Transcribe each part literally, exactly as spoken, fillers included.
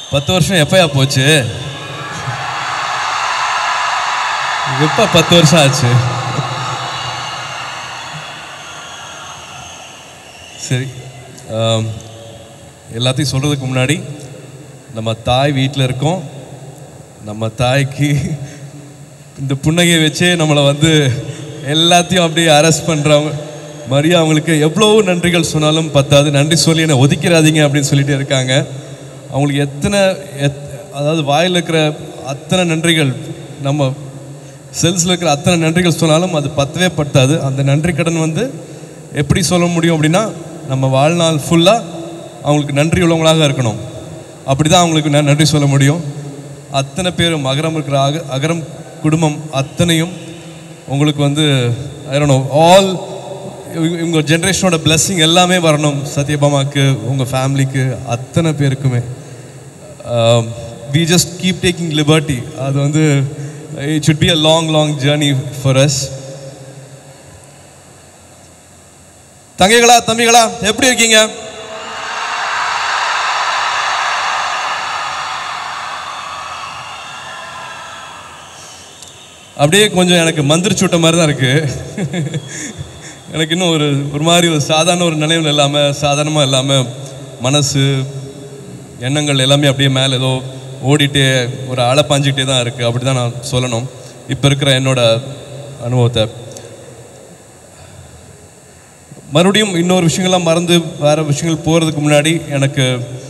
பத்து வருஷம் எப்பயா போச்சு? எப்போ பத்து வருஷம் ஆச்சு? சரி, எல்லாத்தையும் சொல்கிறதுக்கு முன்னாடி நம்ம தாய் வீட்டில் இருக்கோம். நம்ம தாய்க்கு இந்த புன்னகையை வச்சே நம்மளை வந்து எல்லாத்தையும் அப்படியே அரெஸ்ட் பண்ணுறவங்க மரியா அவங்களுக்கு எவ்வளோ நன்றிகள் சொன்னாலும் பத்தாது. நன்றி சொல்லி என்னை ஒதுக்கிறாதீங்க அப்படின்னு சொல்லிட்டு இருக்காங்க. அவங்களுக்கு எத்தனை எத் அதாவது வாயில் இருக்கிற அத்தனை நன்றிகள், நம்ம செல்ஸில் இருக்கிற அத்தனை நன்றிகள் சொன்னாலும் அது பத்தவே பத்தாது. அந்த நன்றி கடன் வந்து எப்படி சொல்ல முடியும் அப்படின்னா, நம்ம வாழ்நாள் ஃபுல்லாக அவங்களுக்கு நன்றி உள்ளவங்களாக இருக்கணும். அப்படி தான் அவங்களுக்கு நான் நன்றி சொல்ல முடியும். அத்தனை பேரும் அகரம் இருக்கிற அக அகரம் குடும்பம் அத்தனையும் உங்களுக்கு வந்து ஐ டோன்ட் நோ ஆல் உங்கள் ஜென்ரேஷனோட பிளெஸ்ஸிங் எல்லாமே வரணும். சத்யபாமாவுக்கு, உங்கள் ஃபேமிலிக்கு, அத்தனை பேருக்குமே. We just keep taking liberty. அது வந்து it should be a long long journey for us. தங்கைகளா தம்பிகளா எப்படி இருக்கீங்க? அப்படியே கொஞ்சம் எனக்கு மந்திரிச்சு விட்ட மாதிரி தான் இருக்குது. எனக்கு இன்னும் ஒரு ஒரு மாதிரி ஒரு சாதாரண ஒரு நினைவில் இல்லாமல், சாதாரணமாக இல்லாமல், மனசு எண்ணங்கள் எல்லாமே அப்படியே மேலே ஏதோ ஓடிட்டே ஒரு அலை பாஞ்சிக்கிட்டே தான் இருக்குது. அப்படி தான் நான் சொல்லணும் இப்போ இருக்கிற என்னோட அனுபவத்தை. மறுபடியும் இன்னொரு விஷயங்கள்லாம் மறந்து வேறு விஷயங்கள் போகிறதுக்கு முன்னாடி எனக்கு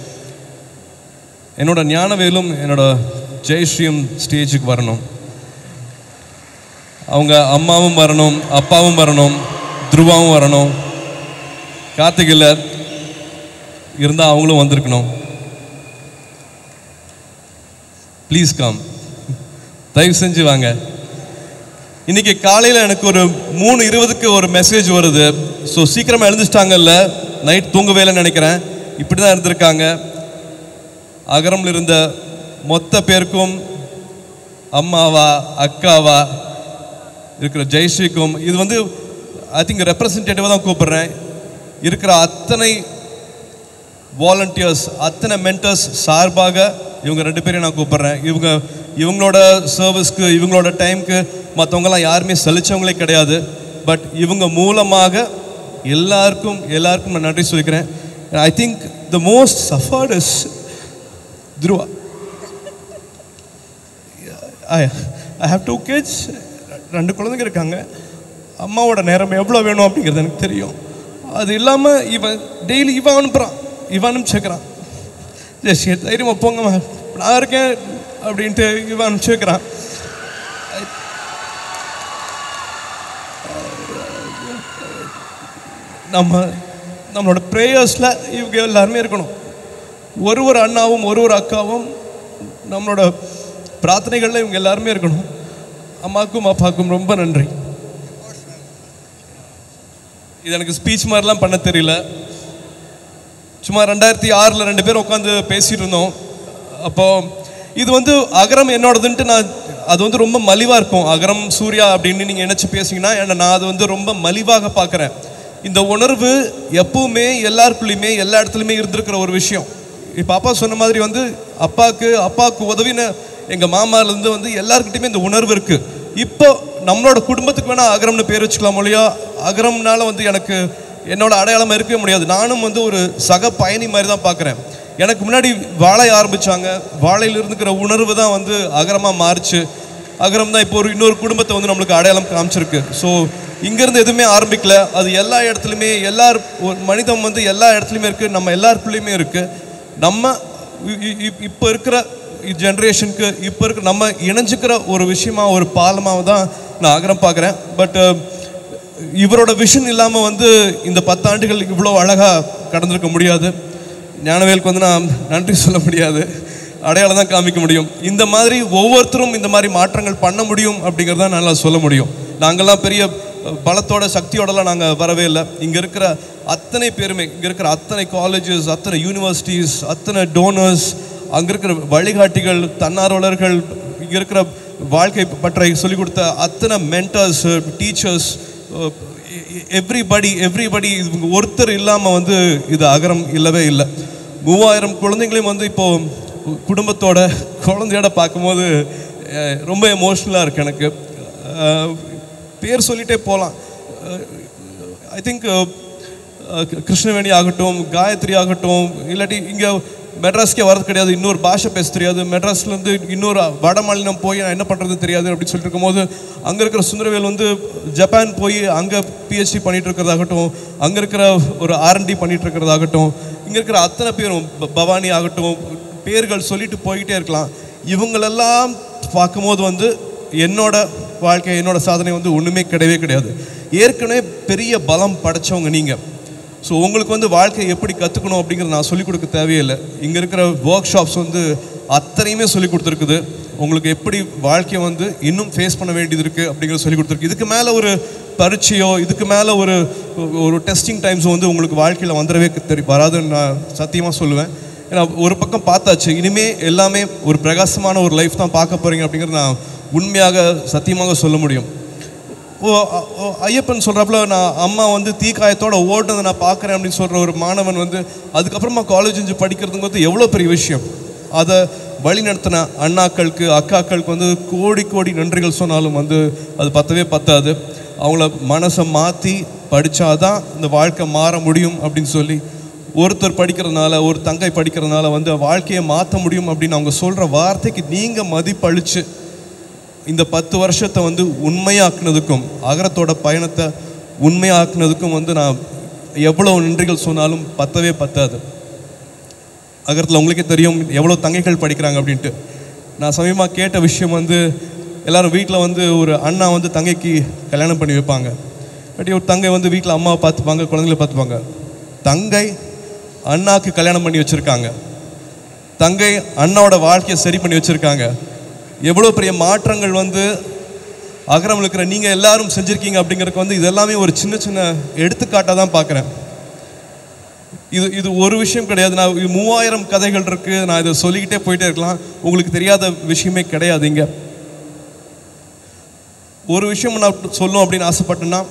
என்னோட ஞானவேலும் என்னோட ஜெயஸ்ரீயும் ஸ்டேஜுக்கு வரணும். அவங்க அம்மாவும் வரணும், அப்பாவும் வரணும், துருவாவும் வரணும். கார்த்திகில் இருந்தால் அவங்களும் வந்திருக்கணும். ப்ளீஸ் கம், தயவு செஞ்சு வாங்க. இன்றைக்கி காலையில் எனக்கு ஒரு மூணு இருபதுக்கு ஒரு மெசேஜ் வருது. ஸோ சீக்கிரமாக எழுந்துச்சிட்டாங்கல்ல, நைட் தூங்கவே இல்லைன்னு நினைக்கிறேன். இப்படி தான் இருந்திருக்காங்க. அகரமில் இருந்த மொத்த பேருக்கும், அம்மாவா அக்காவா இருக்கிற ஜெயஸ்ரீக்கும், இது வந்து ஐ திங்க் ரெப்ரசன்டேட்டிவாக தான் கூப்பிட்றேன். இருக்கிற அத்தனை வாலண்டியர்ஸ், அத்தனை மென்டர்ஸ் சார்பாக இவங்க ரெண்டு பேரையும் நான் கூப்பிட்றேன். இவங்க இவங்களோட சர்வீஸ்க்கு, இவங்களோட டைமுக்கு மற்றவங்களாம் யாருமே சலிச்சவங்களே கிடையாது. பட் இவங்க மூலமாக எல்லாருக்கும் எல்லாருக்கும் நான் நன்றி சொல்லிக்கிறேன். I think the most suffered is Dhruva. I I have two kids, ரெண்டு குழந்தைங்க இருக்காங்க. அம்மாவோட நேரம் எவ்வளோ வேணும் அப்படிங்கிறது எனக்கு தெரியும். அது இல்லாமல் இவன் டெய்லி இவன் அனுப்புகிறான், இவன் அனுப்பிச்சுக்கிறான். ஜஸ்ட் தைரியமாக போங்க நான் இருக்கேன் அப்படின்ட்டு இவன் அனுப்பிச்சுக்கிறான். நம்ம நம்மளோட ப்ரேயர்ஸில் இவங்க எல்லாருமே இருக்கணும். ஒரு ஒரு அண்ணாவும் ஒரு ஒரு அக்காவும் நம்மளோட பிரார்த்தனைகளில் இவங்க எல்லாருமே இருக்கணும். அம்மாவுக்கும் அப்பாவுக்கும் ரொம்ப நன்றி. இது எனக்கு ஸ்பீச் மாதிரிலாம் பண்ண தெரியல. சும்மா ரெண்டாயிரத்தி ஆறில் ரெண்டு பேரும் உட்காந்து பேசிகிட்டு இருந்தோம். அப்போது இது வந்து அகரம் என்னோடதுன்ட்டு நான் அது வந்து ரொம்ப மலிவாக இருக்கும். அகரம் சூர்யா அப்படின்னு நீங்கள் நினச்சி பேசிங்கன்னா என்ன, நான் அது வந்து ரொம்ப மலிவாக பார்க்குறேன். இந்த உணர்வு எப்பவுமே எல்லாருக்குள்ளேயுமே எல்லா இடத்துலையுமே இருந்திருக்கிற ஒரு விஷயம். இப்போ அப்பா சொன்ன மாதிரி வந்து அப்பாவுக்கு அப்பாவுக்கு உதவின எங்கள் மாமாலேருந்து வந்து எல்லாருக்கிட்டையுமே இந்த உணர்வு இருக்குது. இப்போ நம்மளோட குடும்பத்துக்கு வேணால் அகரம்னு பேர் வச்சுக்கலாம் மொழியா. அகரம்னால வந்து எனக்கு என்னோட அடையாளமாக இருக்கவே முடியாது. நானும் வந்து ஒரு சக பயணி மாதிரி தான் பார்க்குறேன். எனக்கு முன்னாடி வாழை ஆரம்பித்தாங்க. வாழையில் இருந்துக்கிற உணர்வு தான் வந்து அகரமாக மாறிச்சு. அகரம் தான் இப்போ ஒரு இன்னொரு குடும்பத்தை வந்து நம்மளுக்கு அடையாளம் காமிச்சிருக்கு. ஸோ இங்கேருந்து எதுவுமே ஆரம்பிக்கல. அது எல்லா இடத்துலையுமே எல்லார் மனிதம் வந்து எல்லா இடத்துலையுமே இருக்குது. நம்ம எல்லாருக்குள்ளேயுமே இருக்குது. நம்ம இப்போ இருக்கிற ஜென்ரேஷனுக்கு இப்போ இருக்கிற நம்ம இணைஞ்சிக்கிற ஒரு விஷயமா, ஒரு பாலமாக தான் நான் அகரம் பார்க்குறேன். பட் இவரோட விஷன் இல்லாமல் வந்து இந்த பத்தாண்டுகள் இவ்வளோ அழகாக கடந்திருக்க முடியாது. ஞானவேலுக்கு வந்து நான் நன்றி சொல்ல முடியாது, அடையாளம் தான் காமிக்க முடியும். இந்த மாதிரி ஒவ்வொருத்தரும் இந்த மாதிரி மாற்றங்கள் பண்ண முடியும் அப்படிங்கிறத நல்லா சொல்ல முடியும். நாங்கள்லாம் பெரிய பலத்தோட சக்தியோடலாம் நாங்கள் வரவே இல்லை. இங்கே இருக்கிற அத்தனை பேருமே, இங்கே இருக்கிற அத்தனை காலேஜஸ், அத்தனை யூனிவர்சிட்டிஸ், அத்தனை டோனர்ஸ், அங்கே இருக்கிற வழிகாட்டிகள், தன்னார்வலர்கள், இங்கே இருக்கிற வாழ்க்கை பற்றி சொல்லிக் கொடுத்த அத்தனை மென்டர்ஸ், டீச்சர்ஸ், எவ்ரிபடி எவ்ரிபடி இவங்க ஒருத்தர் இல்லாமல் வந்து இது அகரம் இல்லவே இல்லை. மூவாயிரம் குழந்தைங்களையும் வந்து இப்போது குடும்பத்தோட குழந்தையோட பார்க்கும்போது ரொம்ப எமோஷ்னலாக இருக்குது எனக்கு. பேர் சொல்லிகிட்டே போகலாம். ஐ திங்க் கிருஷ்ணவேணி ஆகட்டும், காயத்ரி ஆகட்டும், இல்லாட்டி இங்கே மெட்ராஸ்க்கே வரது கிடையாது, இன்னொரு பாஷை பேச தெரியாது, மெட்ராஸ்லேருந்து இன்னொரு வட மாநிலம் போய் நான் என்ன பண்ணுறது தெரியாது அப்படின்னு சொல்லிட்டு இருக்கும்போது அங்கே இருக்கிற சுந்தரவேல் வந்து ஜப்பான் போய் அங்கே பிஹெச்டி பண்ணிகிட்டு இருக்கிறதாகட்டும், அங்கே இருக்கிற ஒரு ஆர்என்டி பண்ணிகிட்டு இருக்கிறதாகட்டும், இங்கே இருக்கிற அத்தனை பேரும் பவானி ஆகட்டும், பேர்கள் சொல்லிட்டு போய்கிட்டே இருக்கலாம். இவங்களெல்லாம் பார்க்கும்போது வந்து என்னோட வாழ்க்கை, என்னோட சாதனை வந்து ஒன்றுமே கிடையவே கிடையாது. ஏற்கனவே பெரிய பலம் படைச்சவங்க நீங்கள். ஸோ உங்களுக்கு வந்து வாழ்க்கையை எப்படி கற்றுக்கணும் அப்படிங்கிறத நான் சொல்லிக் கொடுக்க தேவையில்லை. இங்கே இருக்கிற ஒர்க் ஷாப்ஸ் வந்து அத்தனையுமே சொல்லிக் கொடுத்துருக்குது. உங்களுக்கு எப்படி வாழ்க்கையை வந்து இன்னும் ஃபேஸ் பண்ண வேண்டியது இருக்குது அப்படிங்கிறத சொல்லிக் கொடுத்துருக்கு. இதுக்கு மேலே ஒரு பரீட்சையோ இதுக்கு மேலே ஒரு ஒரு டெஸ்டிங் டைம்ஸோ வந்து உங்களுக்கு வாழ்க்கையில் வந்துடவே தெரியும் வராதுன்னு நான் சத்தியமாக சொல்லுவேன். ஏன்னா ஒரு பக்கம் பார்த்தாச்சு, இனிமேல் எல்லாமே ஒரு பிரகாசமான ஒரு லைஃப் தான் பார்க்க போகிறீங்க அப்படிங்கிறத நான் உண்மையாக சத்தியமாக சொல்ல முடியும். ஓ ஐயப்பன் சொல்கிறப்பல நான் அம்மா வந்து தீக்காயத்தோடு ஓடுனதை நான் பார்க்குறேன் அப்படின்னு சொல்கிற ஒரு மாணவன் வந்து அதுக்கப்புறமா காலேஜ் இருந்து படிக்கிறதுங்கிறது எவ்வளோ பெரிய விஷயம். அதை வழி நடத்தின அண்ணாக்களுக்கு அக்காக்களுக்கு வந்து கோடி கோடி நன்றிகள் சொன்னாலும் வந்து அது பத்தவே பத்தாது. அவங்கள மனசை மாற்றி படித்தாதான் இந்த வாழ்க்கை மாற முடியும் அப்படின்னு சொல்லி, ஒருத்தர் படிக்கிறதுனால ஒரு தங்கை படிக்கிறதுனால வந்து வாழ்க்கையை மாற்ற முடியும் அப்படின்னு அவங்க சொல்கிற வார்த்தைக்கு நீங்கள் மதிப்பளித்து இந்த பத்து வருஷத்தை வந்து உண்மையாக்குனதுக்கும் அகரத்தோட பயணத்தை உண்மையாக்குனதுக்கும் வந்து நான் எவ்வளோ நன்றிகள் சொன்னாலும் பத்தவே பத்தாது. அகரத்தில் உங்களுக்கே தெரியும் எவ்வளோ தங்கைகள் படிக்கிறாங்க அப்படின்ட்டு. நான் சமயமாக கேட்ட விஷயம் வந்து, எல்லோரும் வீட்டில் வந்து ஒரு அண்ணா வந்து தங்கைக்கு கல்யாணம் பண்ணி வைப்பாங்க, இல்லாட்டி ஒரு தங்கை வந்து வீட்டில் அம்மாவை பார்த்துப்பாங்க, குழந்தைகளை பார்த்துப்பாங்க. தங்கை அண்ணாவுக்கு கல்யாணம் பண்ணி வச்சுருக்காங்க, தங்கை அண்ணாவோட வாழ்க்கையை சரி பண்ணி வச்சுருக்காங்க. எவ்வளோ பெரிய மாற்றங்கள் வந்து அகரம் இருக்கிற நீங்கள் எல்லாரும் செஞ்சுருக்கீங்க அப்படிங்கிறதுக்கு வந்து இதெல்லாமே ஒரு சின்ன சின்ன எடுத்துக்காட்டாக தான் பார்க்குறேன். இது இது ஒரு விஷயம் கிடையாது. நான் மூவாயிரம் கதைகள் இருக்குது, நான் இதை சொல்லிக்கிட்டே போயிட்டே இருக்கலாம். உங்களுக்கு தெரியாத விஷயமே கிடையாது. இங்கே ஒரு விஷயம் நான் சொல்லணும் அப்படின்னு ஆசைப்பட்டேன்னா,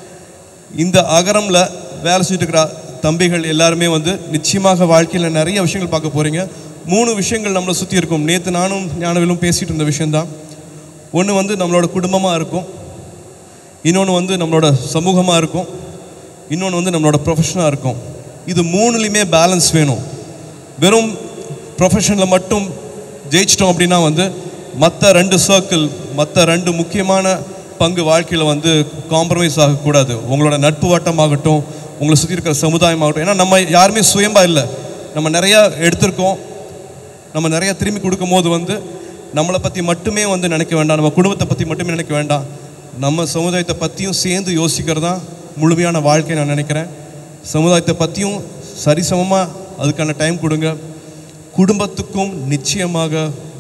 இந்த அகரமில் வேலை செஞ்சுட்டு இருக்கிற தம்பிகள் எல்லாருமே வந்து நிச்சயமாக வாழ்க்கையில் நிறைய விஷயங்கள் பார்க்க போகிறீங்க. மூணு விஷயங்கள் நம்மளை சுற்றி இருக்கும். நேற்று நானும் ஞானவேலும் பேசிகிட்டு இருந்த விஷயந்தான். ஒன்று வந்து நம்மளோட குடும்பமாக இருக்கும், இன்னொன்று வந்து நம்மளோட சமூகமாக இருக்கும், இன்னொன்று வந்து நம்மளோட ப்ரொஃபஷனாக இருக்கும். இது மூணுலேயுமே பேலன்ஸ் வேணும். வெறும் ப்ரொஃபஷனில் மட்டும் ஜெயிச்சிட்டோம் அப்படின்னா வந்து மற்ற ரெண்டு சர்க்கிள், மற்ற ரெண்டு முக்கியமான பங்கு வாழ்க்கையில் வந்து காம்ப்ரமைஸ் ஆகக்கூடாது. உங்களோட நட்பு வட்டமாகட்டும், உங்களை சுற்றி இருக்கிற சமுதாயமாகட்டும். ஏன்னா நம்ம யாருமே சுயம்பா இல்லை, நம்ம நிறையா எடுத்திருக்கோம். நம்ம நிறையா திரும்பி கொடுக்கும் போது வந்து நம்மளை பற்றி மட்டுமே வந்து நினைக்க வேண்டாம், நம்ம குடும்பத்தை பற்றி மட்டுமே நினைக்க வேண்டாம், நம்ம சமுதாயத்தை பற்றியும் சேர்ந்து யோசிக்கிறது தான் முழுமையான வாழ்க்கை நான் நினைக்கிறேன். சமுதாயத்தை பற்றியும் சரிசமமாக அதுக்கான டைம் கொடுங்க, குடும்பத்துக்கும் நிச்சயமாக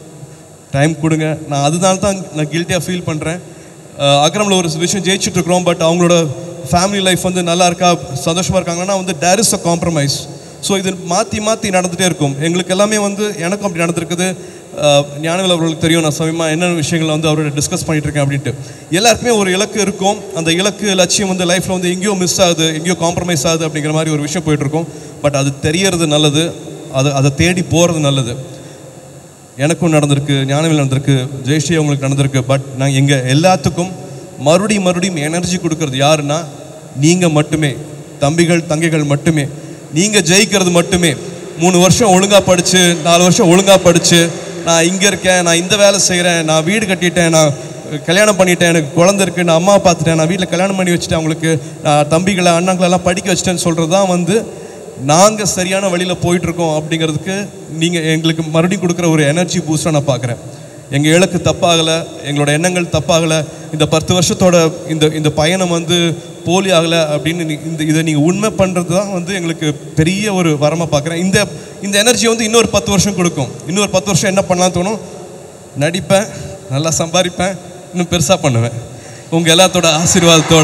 டைம் கொடுங்க. நான் அதனால தான் நான் கில்ட்டியாக ஃபீல் பண்ணுறேன். அகரமில் ஒரு விஷயம் ஜெயிச்சுட்ருக்குறோம், பட் அவங்களோட ஃபேமிலி லைஃப் வந்து நல்லா இருக்கா, சந்தோஷமாக இருக்காங்கன்னா வந்து there is a compromise. So இது மாற்றி மாற்றி நடந்துகிட்டே இருக்கும். எங்களுக்கு எல்லாமே வந்து எனக்கும் அப்படி நடந்திருக்குது. ஞானவேல் அவர்களுக்கு தெரியும், நான் சமயமாக என்னென்ன விஷயங்களை வந்து அவரோட டிஸ்கஸ் பண்ணிகிட்ருக்கேன் அப்படின்ட்டு. எல்லாருக்குமே ஒரு இலக்கு இருக்கும். அந்த இலக்கு லட்சியம் வந்து லைஃப்பில் வந்து எங்கேயோ மிஸ் ஆகுது, எங்கேயோ காம்ப்ரமைஸ் ஆகுது அப்படிங்கிற மாதிரி ஒரு விஷயம் போயிட்டுருக்கும். பட் அது தெரியறது நல்லது, அது அதை தேடி போகிறது நல்லது. எனக்கும் நடந்திருக்கு, ஞானவேல் நடந்திருக்கு, ஜெயஸ்ரீ அவங்களுக்கு நடந்திருக்கு. பட் நான் எங்கள் எல்லாத்துக்கும் மறுபடியும் மறுபடியும் எனர்ஜி கொடுக்கறது யாருன்னா நீங்கள் மட்டுமே, தம்பிகள் தங்கைகள் மட்டுமே. நீங்கள் ஜெயிக்கிறது மட்டுமே. மூணு வருஷம் ஒழுங்காக படித்து, நாலு வருஷம் ஒழுங்காக படித்து, நான் இங்கே இருக்கேன், நான் இந்த வேலை செய்கிறேன், நான் வீடு கட்டிட்டேன், நான் கல்யாணம் பண்ணிட்டேன், எனக்கு குழந்தை இருக்குது, நான் அம்மாவை பார்த்துட்டேன், நான் வீட்டில் கல்யாணம் பண்ணி வச்சுட்டேன், அவங்களுக்கு நான் தம்பிகளை அண்ணாங்களெல்லாம் படிக்க வச்சுட்டேன்னு சொல்கிறது தான் வந்து நாங்கள் சரியான வழியில் போயிட்டுருக்கோம் அப்படிங்கிறதுக்கு நீங்கள் எங்களுக்கு மறுபடியும் கொடுக்குற ஒரு எனர்ஜி பூஸ்டாக நான் பார்க்குறேன். எங்கள் இலக்கு தப்பாகலை, எங்களோட எண்ணங்கள் தப்பாகலை. இந்த பத்து வருஷத்தோட இந்த இந்த பயணம் வந்து போலி ஆகலை அப்படின்னு இந்த இதை நீங்கள் உண்மை பண்ணுறது தான் வந்து எங்களுக்கு பெரிய ஒரு வரமாக பார்க்குறேன். இந்த இந்த எனர்ஜி வந்து இன்னொரு பத்து வருஷம் கொடுக்கும். இன்னொரு பத்து வருஷம் என்ன பண்ணலாம் தோணும், நடிப்பேன், நல்லா சம்பாதிப்பேன், இன்னும் பெருசாக பண்ணுவேன். உங்கள் எல்லாத்தோட ஆசீர்வாதத்தோட,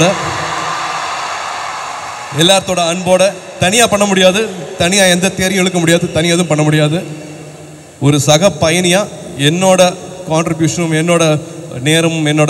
எல்லாத்தோட அன்போட. தனியாக பண்ண முடியாது, தனியாக எந்த தேரியும் இழுக்க முடியாது, தனியாக எதுவும் பண்ண முடியாது. ஒரு சக பயணியாக என்னோட கான்ட்ரிபியூஷனும் என்னோட நேரமும் என்னோட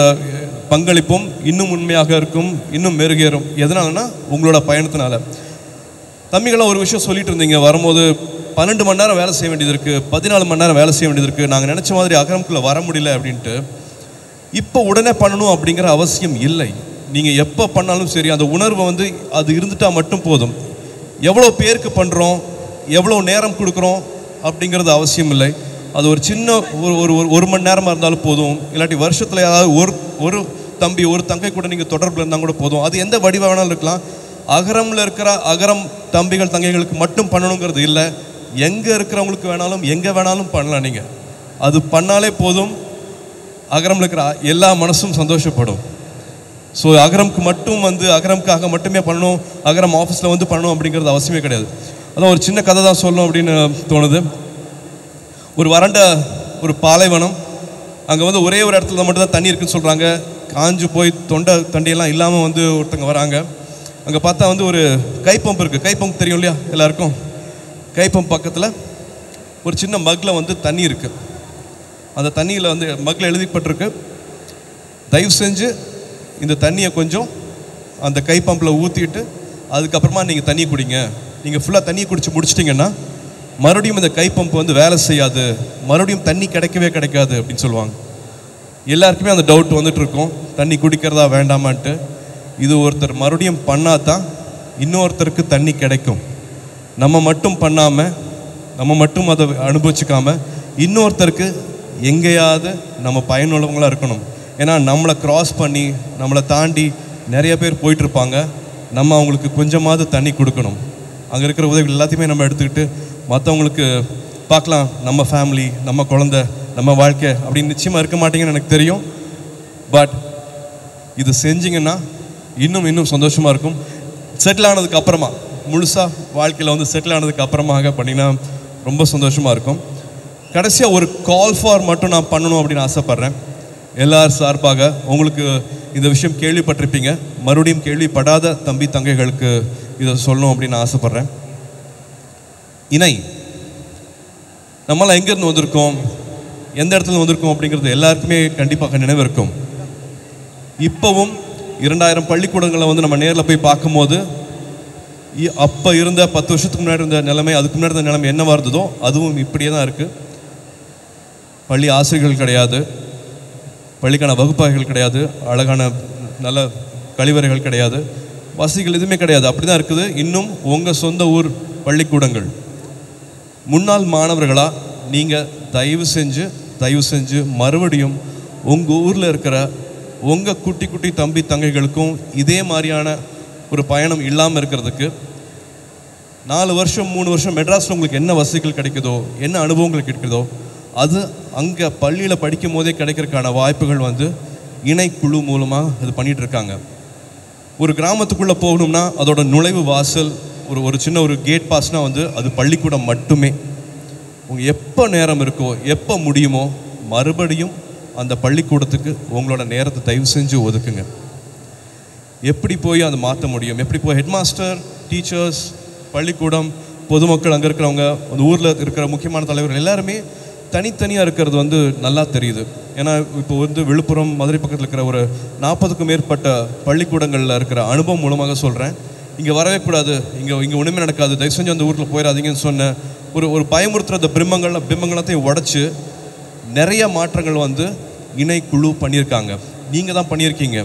பங்களிப்பும் இன்னும் உண்மையாக இருக்கும், இன்னும் மெருகேறும். எதனாலன்னா உங்களோட பயணத்தினால. தம்பிகளாம் ஒரு விஷயம் சொல்லிட்டு இருந்தீங்க வரும்போது, பன்னெண்டு மணி நேரம் வேலை செய்ய வேண்டியது இருக்குது, பதினாலு மணி நேரம் வேலை செய்ய வேண்டியது இருக்குது, நாங்கள் நினச்ச மாதிரி அகரம்குள்ளே வர முடியல அப்படின்ட்டு. இப்போ உடனே பண்ணணும் அப்படிங்கிற அவசியம் இல்லை. நீங்கள் எப்போ பண்ணாலும் சரி, அந்த உணர்வை வந்து அது இருந்துட்டால் மட்டும் போதும். எவ்வளோ பேருக்கு பண்ணுறோம், எவ்வளோ நேரம் கொடுக்குறோம் அப்படிங்கிறது அவசியம் இல்லை. அது ஒரு சின்ன ஒரு ஒரு ஒரு மணி நேரமாக இருந்தாலும் போதும். இல்லாட்டி வருஷத்தில் ஏதாவது ஒரு ஒரு தம்பி ஒரு தங்கை கூட நீங்கள் தொடர்பில் இருந்தால் கூட போதும். அது எந்த வடிவாக வேணாலும் இருக்கலாம். அகரமில் இருக்கிற அகரம் தம்பிகள் தங்கைகளுக்கு மட்டும் பண்ணணுங்கிறது இல்லை. எங்கே இருக்கிறவங்களுக்கு வேணாலும் எங்கே வேணாலும் பண்ணலாம். நீங்கள் அது பண்ணாலே போதும், அகரமில் இருக்கிற எல்லா மனசும் சந்தோஷப்படும். ஸோ அகரம்க்கு மட்டும் வந்து அகரம்க்காக மட்டுமே பண்ணணும், அகரம் ஆஃபீஸில் வந்து பண்ணணும் அப்படிங்கிறது அவசியமே கிடையாது. அதான் ஒரு சின்ன கதை தான் சொல்லணும் அப்படின்னு தோணுது. ஒரு வறண்ட ஒரு பாலைவனம், அங்கே வந்து ஒரே ஒரு இடத்துல மட்டும் தான் தண்ணி இருக்குன்னு சொல்கிறாங்க. காஞ்சு போய் தொண்டை தண்டியெல்லாம் இல்லாமல் வந்து ஒருத்தங்க வராங்க. அங்கே பார்த்தா வந்து ஒரு கைப்பம்பு இருக்குது. கைப்பம்பு தெரியும் இல்லையா எல்லாருக்கும்? கைப்பம்பு பக்கத்தில் ஒரு சின்ன மக்கில் வந்து தண்ணி இருக்குது. அந்த தண்ணியில் வந்து மக்கில் எழுதிப்பட்டிருக்கு, தயவு செஞ்சு இந்த தண்ணியை கொஞ்சம் அந்த கைப்பம்பில் ஊற்றிட்டு அதுக்கப்புறமா நீங்கள் தண்ணி குடிங்க. நீங்கள் ஃபுல்லாக தண்ணியை குடிச்சு முடிச்சிட்டிங்கன்னா மறுபடியும் இந்த கைப்பம்பு வந்து வேலை செய்யாது, மறுபடியும் தண்ணி கிடைக்கவே கிடைக்காது அப்படின்னு சொல்லுவாங்க. எல்லாருக்குமே அந்த டவுட் வந்துட்டு இருக்கும், தண்ணி குடிக்கிறதா வேண்டாமான்ட்டு. இது ஒருத்தர் மறுபடியும் பண்ணாதான் இன்னொருத்தருக்கு தண்ணி கிடைக்கும். நம்ம மட்டும் பண்ணாமல், நம்ம மட்டும் அதை அனுபவிச்சுக்காமல் இன்னொருத்தருக்கு எங்கேயாவது நம்ம பயனுள்ளவங்களாக இருக்கணும். ஏன்னா நம்மளை க்ராஸ் பண்ணி நம்மளை தாண்டி நிறைய பேர் போயிட்டுருப்பாங்க. நம்ம அவங்களுக்கு கொஞ்சமாவது தண்ணி கொடுக்கணும். அங்கே இருக்கிற உதவிகள் எல்லாத்தையுமே நம்ம எடுத்துக்கிட்டு மற்றவங்களுக்கு பார்க்கலாம், நம்ம ஃபேமிலி, நம்ம குழந்தை, நம்ம வாழ்க்கை அப்படின்னு நிச்சயமாக இருக்க மாட்டீங்கன்னு எனக்கு தெரியும். பட் இது செஞ்சிங்கன்னா இன்னும் இன்னும் சந்தோஷமாக இருக்கும். செட்டில் ஆனதுக்கு அப்புறமா, முழுசாக வாழ்க்கையில் வந்து செட்டில் ஆனதுக்கு அப்புறமாக பண்ணிங்கன்னா ரொம்ப சந்தோஷமாக இருக்கும். கடைசியாக ஒரு கால் ஃபார் மட்டும் நான் பண்ணணும் அப்படின்னு ஆசைப்பட்றேன். எல்லார் சார்பாக உங்களுக்கு இந்த விஷயம் கேள்விப்பட்டிருப்பீங்க, மறுபடியும் கேள்விப்படாத தம்பி தங்கைகளுக்கு இதை சொல்லணும் அப்படின்னு ஆசைப்பட்றேன். இணை, நம்மளாம் எங்கேருந்து வந்திருக்கோம், எந்த இடத்துல வந்திருக்கோம் அப்படிங்கிறது எல்லாருக்குமே கண்டிப்பாக நினைவு இருக்கும். இப்போவும் இரண்டாயிரம் பள்ளிக்கூடங்களை வந்து நம்ம நேரில் போய் பார்க்கும்போது அப்போ இருந்த பத்து வருஷத்துக்கு முன்னாடி இருந்த நிலைமை, அதுக்கு முன்னாடி இருந்த நிலைமை என்னவா இருந்ததோ அதுவும் இப்படியே தான் இருக்குது. பள்ளி ஆசிரியர்கள் கிடையாது, பள்ளிக்கான வகுப்பறைகள் கிடையாது, அழகான நல்ல கழிவறைகள் கிடையாது, வசதிகள் எதுவுமே கிடையாது. அப்படி தான் இருக்குது. இன்னும் உங்கள் சொந்த ஊர் பள்ளிக்கூடங்கள். முன்னாள் மாணவர்களாக நீங்கள் தயவு செஞ்சு தயவு செஞ்சு மறுபடியும் உங்கள் ஊரில் இருக்கிற உங்கள் குட்டி குட்டி தம்பி தங்கைகளுக்கும் இதே மாதிரியான ஒரு பயணம் இல்லாமல் இருக்கிறதுக்கு நாலு வருஷம் மூணு வருஷம் மெட்ராஸில் உங்களுக்கு என்ன வசதிகள் கிடைக்குதோ, என்ன அனுபவங்கள் கிடைக்குதோ, அது அங்கே பள்ளியில் படிக்கும் போதே கிடைக்கிறதுக்கான வாய்ப்புகள் வந்து இணைக்குழு மூலமாக அது பண்ணிகிட்ருக்காங்க. ஒரு கிராமத்துக்குள்ளே போகணும்னா அதோட நுழைவு வாசல் ஒரு ஒரு சின்ன ஒரு கேட் பாஸ்னால் வந்து அது பள்ளிக்கூடம் மட்டுமே. உங்கள் எப்போ நேரம் இருக்கோ, எப்போ முடியுமோ மறுபடியும் அந்த பள்ளிக்கூடத்துக்கு உங்களோட நேரத்தை தயவு செஞ்சு ஒதுக்குங்க. எப்படி போய் அதை மாற்ற முடியும், எப்படி போய் ஹெட் மாஸ்டர், டீச்சர்ஸ், பள்ளிக்கூடம், பொதுமக்கள், அங்கே இருக்கிறவங்க, அந்த ஊரில் இருக்கிற முக்கியமான தலைவர்கள் எல்லாருமே தனித்தனியாக இருக்கிறது வந்து நல்லா தெரியுது. ஏன்னா இப்போ வந்து விழுப்புரம், மதுரை பக்கத்தில் இருக்கிற ஒரு நாற்பதுக்கும் மேற்பட்ட பள்ளிக்கூடங்களில் இருக்கிற அனுபவம் மூலமாக சொல்கிறேன். இங்கே வரவே கூடாது, இங்கே இங்கே ஒன்றுமே நடக்காது, தயவு செஞ்சு அந்த ஊரில் போயிடாதீங்கன்னு சொன்ன ஒரு ஒரு பயமுறுத்துகிற அந்த பிம்பங்கள் பிம்பங்களத்தையும் உடச்சி நிறைய மாற்றங்கள் வந்து இணைக்குழு பண்ணியிருக்காங்க. நீங்கள் தான் பண்ணியிருக்கீங்க.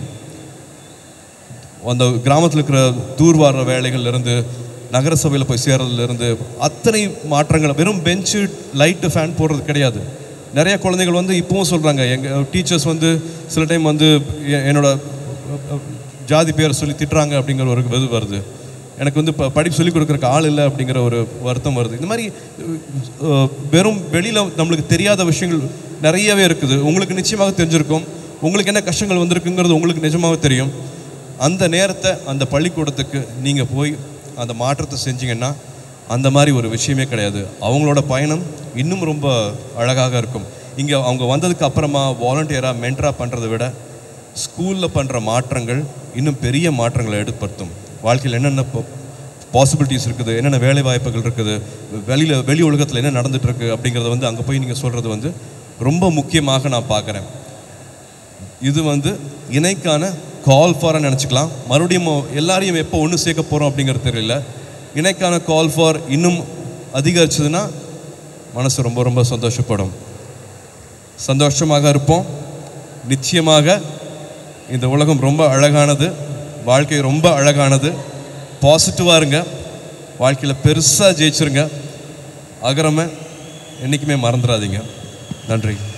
அந்த கிராமத்தில் இருக்கிற தூர்வார வேலைகள்லேருந்து நகர சபையில் போய் சேர்றதுலேருந்து அத்தனை மாற்றங்கள். வெறும் பெஞ்சு, லைட்டு, ஃபேன் போடுறது கிடையாது. நிறைய குழந்தைகள் வந்து இப்போவும் சொல்கிறாங்க, எங்கள் டீச்சர்ஸ் வந்து சில டைம் வந்து என்னோட ஜாதி பேரை சொல்லி திட்டுறாங்க அப்படிங்கிற ஒரு இது வருது. எனக்கு வந்து இப்போ படிப்பு சொல்லிக் கொடுக்குறக்கு ஆள் இல்லை அப்படிங்கிற ஒரு வருத்தம் வருது. இந்த மாதிரி வெறும் வெளியில் நம்மளுக்கு தெரியாத விஷயங்கள் நிறையவே இருக்குது. உங்களுக்கு நிச்சயமாக தெரிஞ்சிருக்கும். உங்களுக்கு என்ன கஷ்டங்கள் வந்திருக்குங்கிறது உங்களுக்கு நிஜமாக தெரியும். அந்த நேரத்தை அந்த பள்ளிக்கூடத்துக்கு நீங்கள் போய் அந்த மாற்றத்தை செஞ்சிங்கன்னா அந்த மாதிரி ஒரு விஷயமே கிடையாது. அவங்களோட பயணம் இன்னும் ரொம்ப அழகாக இருக்கும். இங்கே அவங்க வந்ததுக்கு அப்புறமா வாலண்டியராக மென்டராக பண்ணுறதை விட ஸ்கூலில் பண்ணுற மாற்றங்கள் இன்னும் பெரிய மாற்றங்களை ஏற்படுத்தும். வாழ்க்கையில் என்னென்ன பாசிபிலிட்டிஸ் இருக்குது, என்னென்ன வேலை வாய்ப்புகள் இருக்குது, வெளியில் வெளி உலகத்தில் என்ன நடந்துகிட்ருக்கு அப்படிங்கிறத வந்து அங்கே போய் நீங்கள் சொல்கிறது வந்து ரொம்ப முக்கியமாக நான் பார்க்குறேன். இது வந்து இணைக்கான கால் ஃபாராக நினச்சிக்கலாம். மறுபடியும் எல்லாரையும் எப்போ ஒன்று சேர்க்க போகிறோம் அப்படிங்கிறது தெரியல. இணைக்கான கால் ஃபார் இன்னும் அதிகரிச்சதுன்னா மனசு ரொம்ப ரொம்ப சந்தோஷப்படும். சந்தோஷமாக இருப்போம். நிச்சயமாக இந்த உலகம் ரொம்ப அழகானது, வாழ்க்கை ரொம்ப அழகானது. பாசிட்டிவாக இருங்க, வாழ்க்கையில் பெருசாக ஜெயிச்சிருங்க. அகரமை என்றைக்குமே மறந்துடாதீங்க. நன்றி.